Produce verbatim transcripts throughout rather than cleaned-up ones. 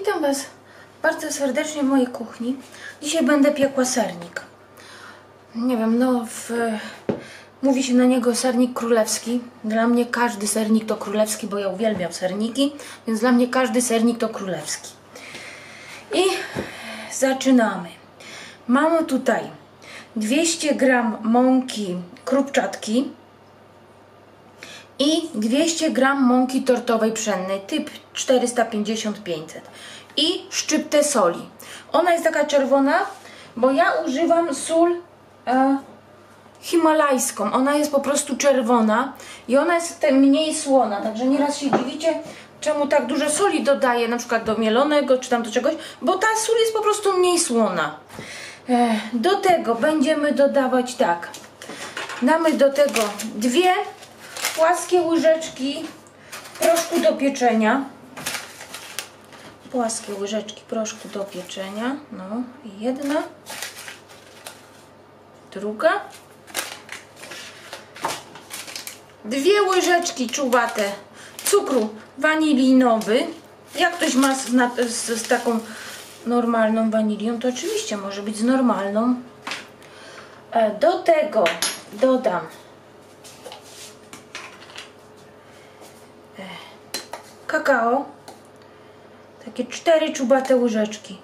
Witam Was bardzo serdecznie w mojej kuchni. Dzisiaj będę piekła sernik. Nie wiem, no w... mówi się na niego sernik królewski. Dla mnie każdy sernik to królewski, bo ja uwielbiam serniki, więc dla mnie każdy sernik to królewski. I zaczynamy. Mamy tutaj dwieście gram mąki krupczatki i dwieście gram mąki tortowej pszennej typ czterysta pięćdziesiąt pięćset i szczyptę soli. Ona jest taka czerwona, bo ja używam sól e, himalajską. Ona jest po prostu czerwona i ona jest mniej słona, także nieraz się dziwicie, czemu tak dużo soli dodaję, na przykład do mielonego czy tam do czegoś, bo ta sól jest po prostu mniej słona. E, do tego będziemy dodawać tak, damy do tego dwie płaskie łyżeczki proszku do pieczenia. Płaskie łyżeczki proszku do pieczenia. No i jedna, druga. Dwie łyżeczki czuwate cukru wanilinowy. Jak ktoś ma z, z, z taką normalną wanilią, to oczywiście może być z normalną. Do tego dodam kakao, takie cztery czubate łyżeczki,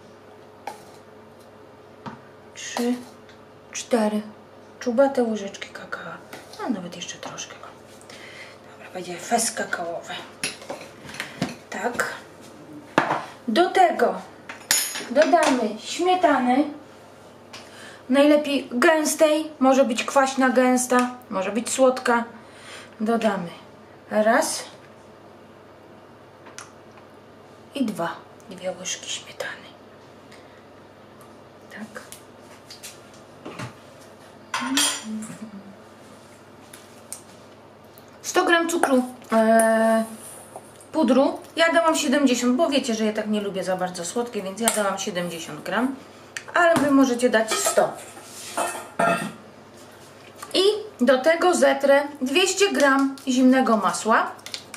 trzy, cztery czubate łyżeczki kakao, a nawet jeszcze troszkę. Dobra, będzie fez kakaowy. Tak. Do tego dodamy śmietanę, najlepiej gęstej, może być kwaśna gęsta, może być słodka. Dodamy raz i dwa, dwie łyżki śmietany. Tak. sto gram cukru e, pudru. Ja dałam siedemdziesiąt, bo wiecie, że ja tak nie lubię za bardzo słodkie, więc ja dałam siedemdziesiąt gram, ale wy możecie dać sto. I do tego zetrę dwieście gram zimnego masła.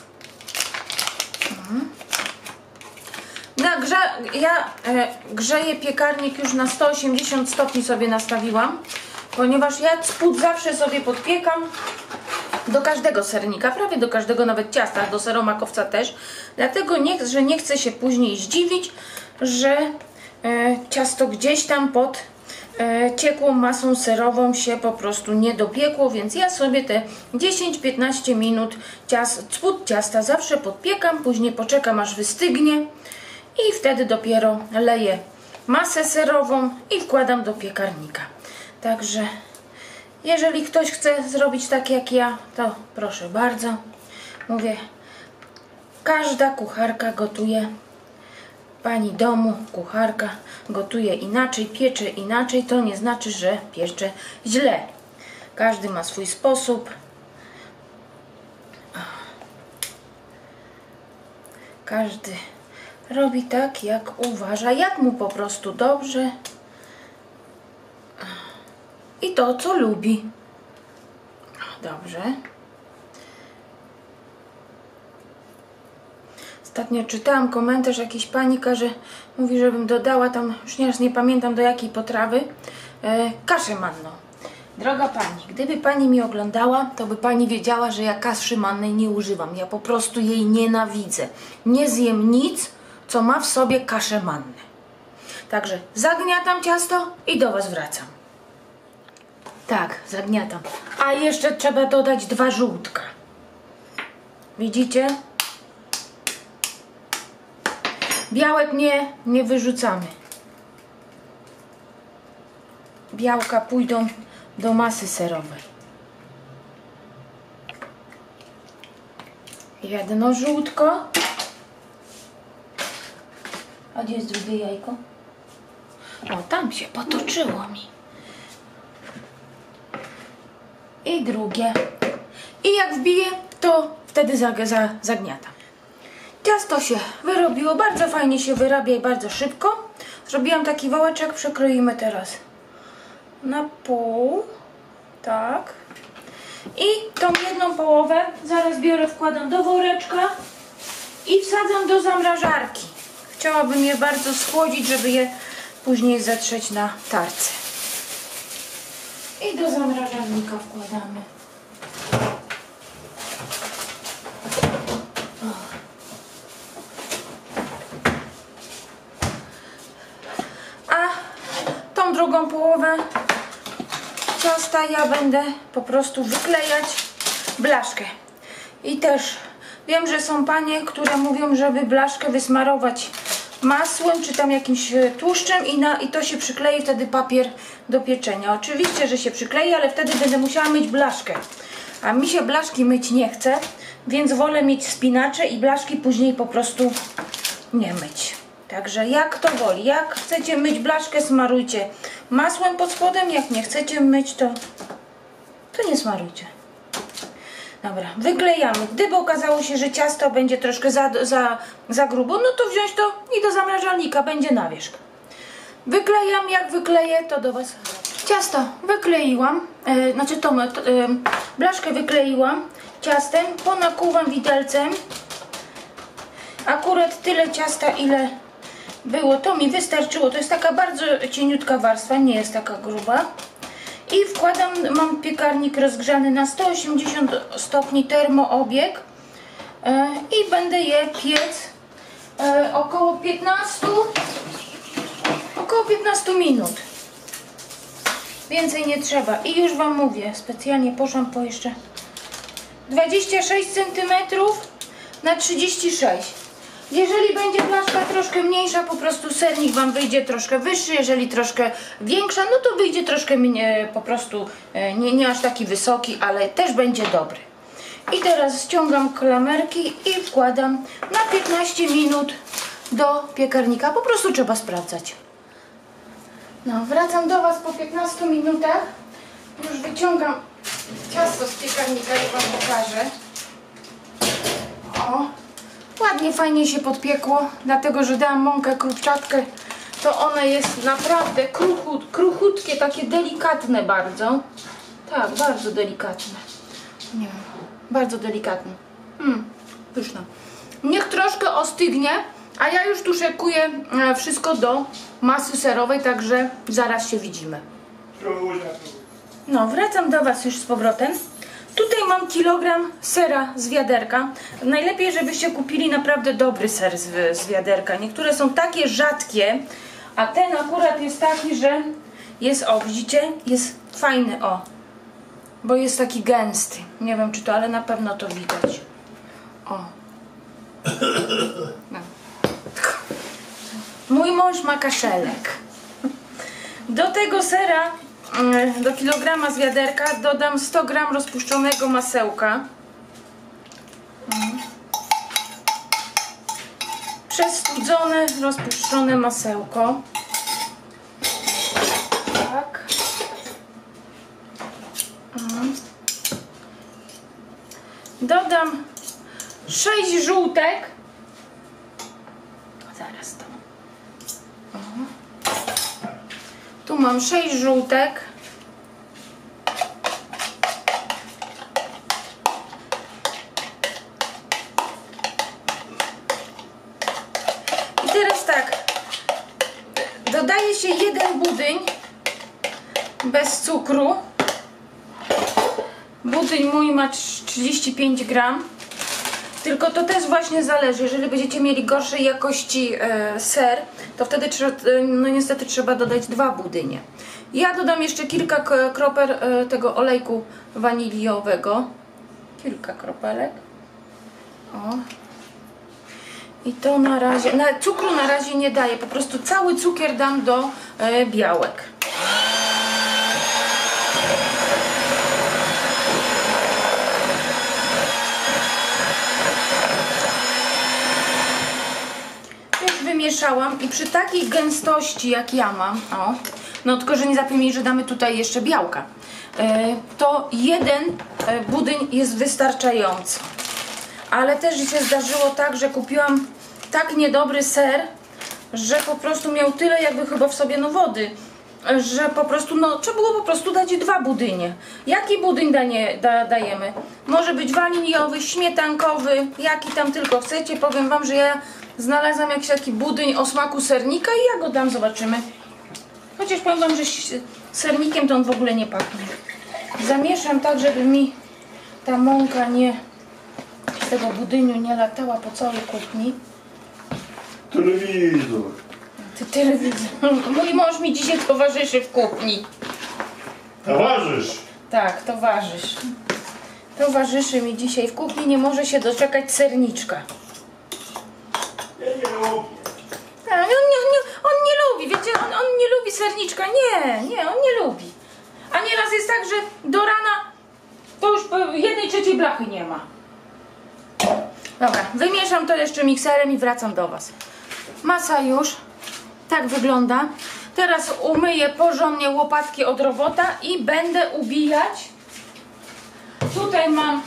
Mhm. Na grze ja e, grzeję piekarnik już na sto osiemdziesiąt stopni sobie nastawiłam, ponieważ ja spód zawsze sobie podpiekam do każdego sernika, prawie do każdego, nawet ciasta, do seromakowca też. Dlatego nie, że nie chcę się później zdziwić, że e, ciasto gdzieś tam pod e, ciekłą masą serową się po prostu nie dopiekło, więc ja sobie te dziesięć do piętnastu minut ciast, spód ciasta zawsze podpiekam, później poczekam aż wystygnie i wtedy dopiero leję masę serową i wkładam do piekarnika. Także jeżeli ktoś chce zrobić tak jak ja, to proszę bardzo. Mówię, każda kucharka gotuje, pani domu, kucharka gotuje inaczej, piecze inaczej. To nie znaczy, że piecze źle. Każdy ma swój sposób. Każdy robi tak, jak uważa, jak mu po prostu dobrze. I to, co lubi. Dobrze. Ostatnio czytałam komentarz, jakiejś pani każe, mówi, żebym dodała tam, już nieraz nie pamiętam do jakiej potrawy, e, kaszę manną. Droga pani, gdyby pani mi oglądała, to by pani wiedziała, że ja kaszy mannej nie używam. Ja po prostu jej nienawidzę. Nie zjem nic, co ma w sobie kaszę mannę. Także zagniatam ciasto i do Was wracam. Tak, zagniatam. A jeszcze trzeba dodać dwa żółtka. Widzicie? Białek nie, nie wyrzucamy. Białka pójdą do masy serowej. Jedno żółtko. A gdzie jest drugie jajko? O, tam się potoczyło mi. I drugie. I jak wbiję, to wtedy zag za zagniatam. Ciasto się wyrobiło, bardzo fajnie się wyrabia i bardzo szybko. Zrobiłam taki wałeczek, przekroimy teraz na pół. Tak. I tą jedną połowę zaraz biorę, wkładam do woreczka i wsadzam do zamrażarki. Chciałabym je bardzo schłodzić, żeby je później zetrzeć na tarce. I do zamrażalnika wkładamy. A tą drugą połowę ciasta ja będę po prostu wyklejać blaszkę. I też wiem, że są panie, które mówią, żeby blaszkę wysmarować masłem czy tam jakimś tłuszczem i, na, i to się przyklei wtedy papier do pieczenia. Oczywiście, że się przyklei, ale wtedy będę musiała myć blaszkę. A mi się blaszki myć nie chce, więc wolę mieć spinacze i blaszki później po prostu nie myć. Także jak to woli. Jak chcecie myć blaszkę, smarujcie masłem pod spodem. Jak nie chcecie myć, to, to nie smarujcie. Dobra, wyklejamy. Gdyby okazało się, że ciasto będzie troszkę za, za, za grubo, no to wziąć to i do zamrażalnika, będzie na wierzch. Wyklejam, jak wykleję, to do Was. Ciasto wykleiłam, yy, znaczy tą yy, blaszkę wykleiłam ciastem, ponakuwam widelcem. Akurat tyle ciasta, ile było, to mi wystarczyło. To jest taka bardzo cieniutka warstwa, nie jest taka gruba. I wkładam, mam piekarnik rozgrzany na sto osiemdziesiąt stopni termoobieg e, i będę je piec e, około piętnaście około piętnaście minut. Więcej nie trzeba. I już Wam mówię, specjalnie poszłam po jeszcze dwadzieścia sześć centymetrów na trzydzieści sześć. Jeżeli będzie blaszka troszkę mniejsza, po prostu sernik Wam wyjdzie troszkę wyższy, jeżeli troszkę większa, no to wyjdzie troszkę mnie, po prostu nie, nie aż taki wysoki, ale też będzie dobry. I teraz ściągam klamerki i wkładam na piętnaście minut do piekarnika. Po prostu trzeba sprawdzać. No, wracam do Was po piętnastu minutach. Już wyciągam ciasto z piekarnika i Wam pokażę. O! Ładnie, fajnie się podpiekło, dlatego że dałam mąkę krupczatkę, to one jest naprawdę kruchut, kruchutkie, takie delikatne bardzo. Tak, bardzo delikatne. Nie wiem, bardzo delikatne. Mm, pyszne. Niech troszkę ostygnie, a ja już tu szykuję wszystko do masy serowej, także zaraz się widzimy. No, wracam do Was już z powrotem. Tutaj mam kilogram sera z wiaderka. Najlepiej, żebyście kupili naprawdę dobry ser z, z wiaderka. Niektóre są takie rzadkie, a ten akurat jest taki, że jest, o widzicie, jest fajny, o. Bo jest taki gęsty. Nie wiem czy to, ale na pewno to widać. O. No. Mój mąż ma kaszelek. Do tego sera, do kilograma z wiaderka dodam sto gram rozpuszczonego masełka. Przestudzone, rozpuszczone masełko. Tak. Dodam sześć żółtek. Zaraz to. Tu mam sześć żółtek. I teraz tak. Dodaje się jeden budyń bez cukru. Budyń mój ma trzydzieści pięć gram. Tylko to też właśnie zależy, jeżeli będziecie mieli gorszej jakości e, ser, to wtedy no niestety trzeba dodać dwa budynie. Ja dodam jeszcze kilka kropel e, tego olejku waniliowego. Kilka kropelek. O. I to na razie, na, cukru na razie nie daję, po prostu cały cukier dam do e, białek. Wymieszałam i przy takiej gęstości jak ja mam, o, no tylko że nie zapomnij, że damy tutaj jeszcze białka, e, to jeden budyń jest wystarczający. Ale też się zdarzyło tak, że kupiłam tak niedobry ser, że po prostu miał tyle jakby chyba w sobie no wody, że po prostu no trzeba było po prostu dać dwa budynie. Jaki budyń danie, da, dajemy? Może być waniliowy, śmietankowy, jaki tam tylko chcecie. Powiem Wam, że ja znalazłam jakiś taki budyń o smaku sernika i ja go dam, zobaczymy. Chociaż powiem wam, że sernikiem to on w ogóle nie pachnie. Zamieszam tak, żeby mi ta mąka nie z tego budyniu nie latała po całej kuchni. Telewizor. Ty telewizor. Mój mąż mi dzisiaj towarzyszy w kuchni. Towarzysz. Tak, towarzysz. Towarzyszy mi dzisiaj w kuchni, nie może się doczekać serniczka. Ja nie lubię. Tak, on, nie, nie, on nie lubi, wiecie, on, on nie lubi serniczka. Nie, nie, on nie lubi. A nieraz jest tak, że do rana to już po jednej trzeciej blachy nie ma. Dobra, wymieszam to jeszcze mikserem i wracam do was. Masa już tak wygląda. Teraz umyję porządnie łopatki od robota i będę ubijać. Tutaj mam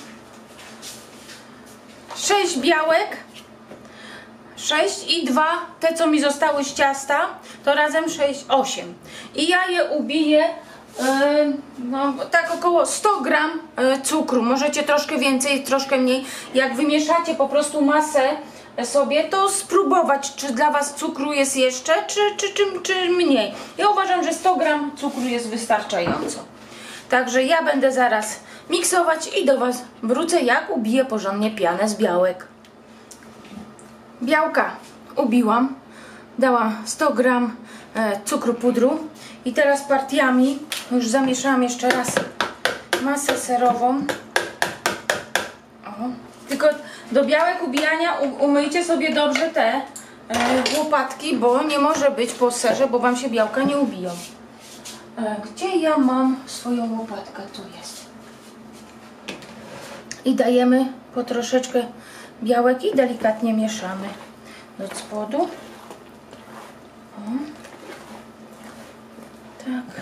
sześć białek. sześć i dwa, te co mi zostały z ciasta, to razem sześć, osiem. I ja je ubiję yy, no, tak około sto gram yy, cukru. Możecie troszkę więcej, troszkę mniej. Jak wymieszacie po prostu masę sobie, to spróbować, czy dla was cukru jest jeszcze, czy, czy, czy, czy mniej. Ja uważam, że sto gram cukru jest wystarczająco. Także ja będę zaraz miksować i do was wrócę, jak ubiję porządnie pianę z białek. Białka ubiłam, dałam sto gram e, cukru pudru i teraz partiami już zamieszałam jeszcze raz masę serową. O. Tylko do białek ubijania umyjcie sobie dobrze te e, łopatki, bo nie może być po serze, bo wam się białka nie ubiją. E, gdzie ja mam swoją łopatkę? Tu jest. I dajemy po troszeczkę białek i delikatnie mieszamy do spodu. O. Tak.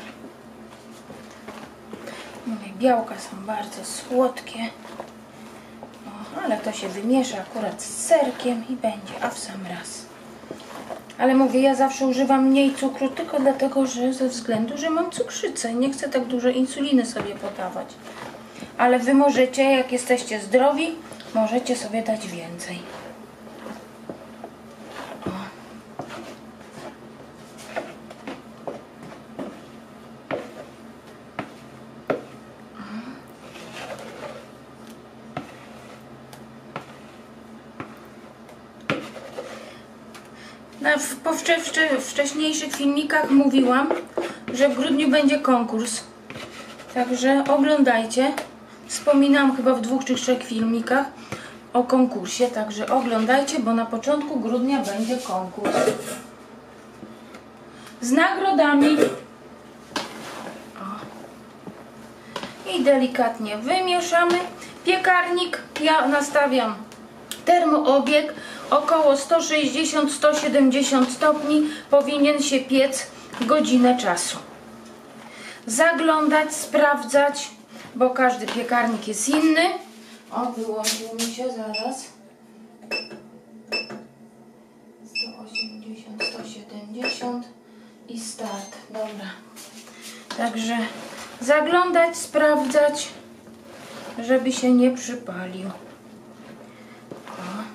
Mówię, białka są bardzo słodkie. O, ale to się wymiesza akurat z serkiem i będzie, a w sam raz. Ale mówię, ja zawsze używam mniej cukru, tylko dlatego, że ze względu, że mam cukrzycę i nie chcę tak dużo insuliny sobie podawać. Ale wy możecie, jak jesteście zdrowi, możecie sobie dać więcej. O. Na, w, po wcze, wcze, wcześniejszych filmikach mówiłam, że w grudniu będzie konkurs. Także oglądajcie. Wspominałam chyba w dwóch czy trzech filmikach o konkursie, także oglądajcie, bo na początku grudnia będzie konkurs z nagrodami. O. I delikatnie wymieszamy. Piekarnik ja nastawiam termoobieg około sto sześćdziesiąt do stu siedemdziesięciu stopni, powinien się piec godzinę czasu. Zaglądać, sprawdzać, bo każdy piekarnik jest inny. O, wyłączył mi się zaraz. sto osiemdziesiąt, sto siedemdziesiąt i start. Dobra. Także zaglądać, sprawdzać, żeby się nie przypalił. O.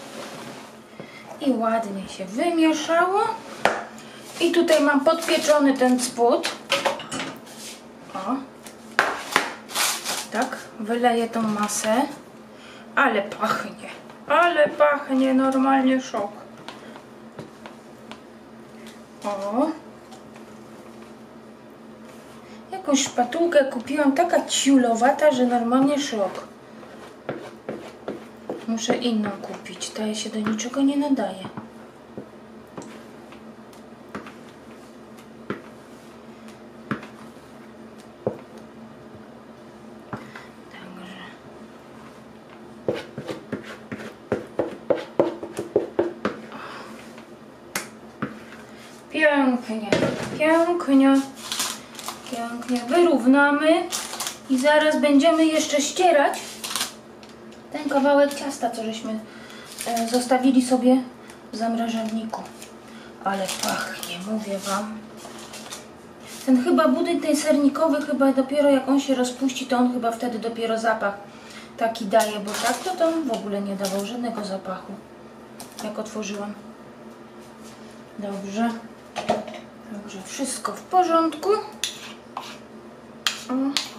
I ładnie się wymieszało. I tutaj mam podpieczony ten spód. O. Tak, wyleję tą masę. Ale pachnie. Ale pachnie, normalnie szok. O. Jakąś szpatułkę kupiłam, taka ciulowata, że normalnie szok. Muszę inną kupić, ta się do niczego nie nadaje. Także. Pięknie, pięknie, pięknie. Wyrównamy i zaraz będziemy jeszcze ścierać ten kawałek ciasta, co żeśmy e, zostawili sobie w zamrażalniku. Ale pachnie, mówię wam. Ten chyba budyń ten sernikowy, chyba dopiero jak on się rozpuści, to on chyba wtedy dopiero zapach taki daje, bo tak to, to on w ogóle nie dawał żadnego zapachu. jak otworzyłam. Dobrze. Dobrze, wszystko w porządku. O.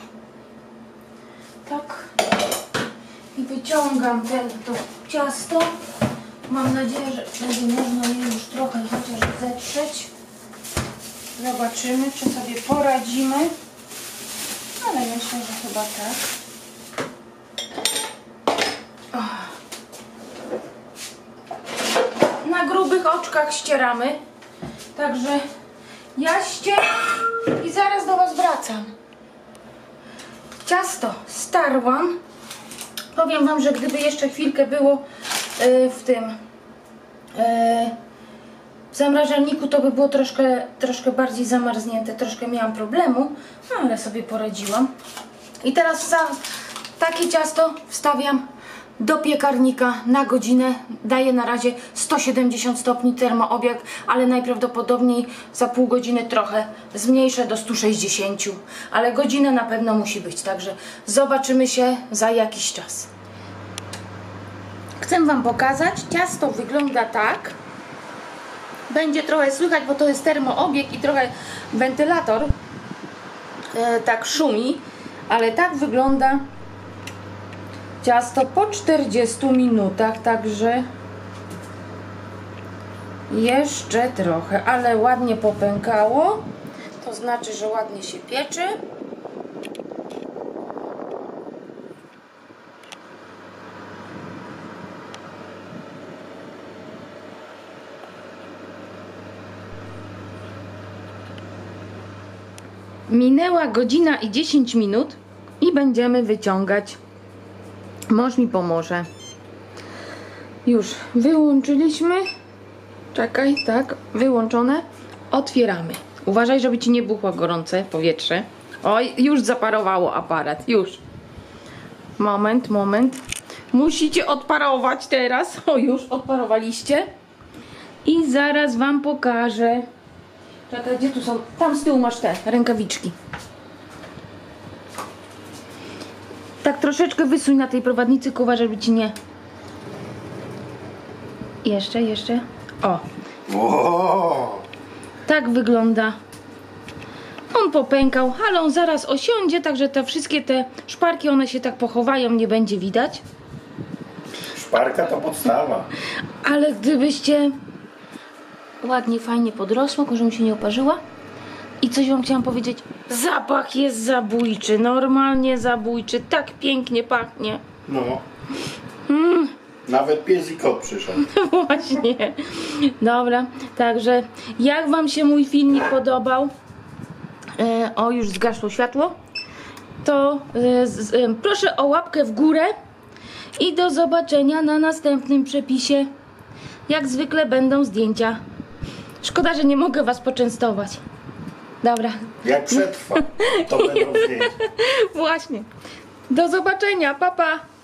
Tak. I wyciągam ten, to ciasto. Mam nadzieję, że będzie można je już trochę chociaż zetrzeć. Zobaczymy, czy sobie poradzimy. Ale myślę, że chyba tak. O. Na grubych oczkach ścieramy. Także ja ścieram i zaraz do Was wracam. Ciasto starłam. Powiem Wam, że gdyby jeszcze chwilkę było yy, w tym yy, w zamrażalniku, to by było troszkę, troszkę bardziej zamarznięte. Troszkę miałam problemu, no ale sobie poradziłam. I teraz za takie ciasto wstawiam do piekarnika na godzinę. Daję na razie sto siedemdziesiąt stopni termoobieg, ale najprawdopodobniej za pół godziny trochę zmniejszę do stu sześćdziesięciu. Ale godzinę na pewno musi być, także zobaczymy się za jakiś czas. Chcę Wam pokazać. Ciasto wygląda tak. Będzie trochę słychać, bo to jest termoobieg i trochę wentylator e, tak szumi, ale tak wygląda ciasto po czterdziestu minutach, także jeszcze trochę, ale ładnie popękało, to znaczy, że ładnie się pieczy. Minęła godzina i dziesięć minut i będziemy wyciągać. Mąż mi pomoże. Już wyłączyliśmy. Czekaj, tak, wyłączone. Otwieramy. Uważaj, żeby Ci nie buchło gorące powietrze. Oj, już zaparowało aparat, już. Moment, moment. Musicie odparować teraz. O, już odparowaliście. I zaraz Wam pokażę. Czekaj, gdzie tu są? Tam z tyłu masz te rękawiczki. Tak troszeczkę wysuń na tej prowadnicy, uważaj, żeby Ci nie... Jeszcze, jeszcze. O. Wow. Tak wygląda. On popękał, ale on zaraz osiądzie, także te wszystkie te szparki, one się tak pochowają, nie będzie widać. Szparka to podstawa. Ale gdybyście ładnie, fajnie podrosło, tylko żebym się nie oparzyła. I coś Wam chciałam powiedzieć. Zapach jest zabójczy, normalnie zabójczy. Tak pięknie pachnie. No. Mm. Nawet pies i kot przyszedł. Właśnie. Dobra, także jak Wam się mój filmik podobał, e, o, już zgasło światło, to e, z, e, proszę o łapkę w górę i do zobaczenia na następnym przepisie. Jak zwykle będą zdjęcia. Szkoda, że nie mogę Was poczęstować. Dobra. Jak przetrwa, to będą zdjęcia. Właśnie. Do zobaczenia, pa pa.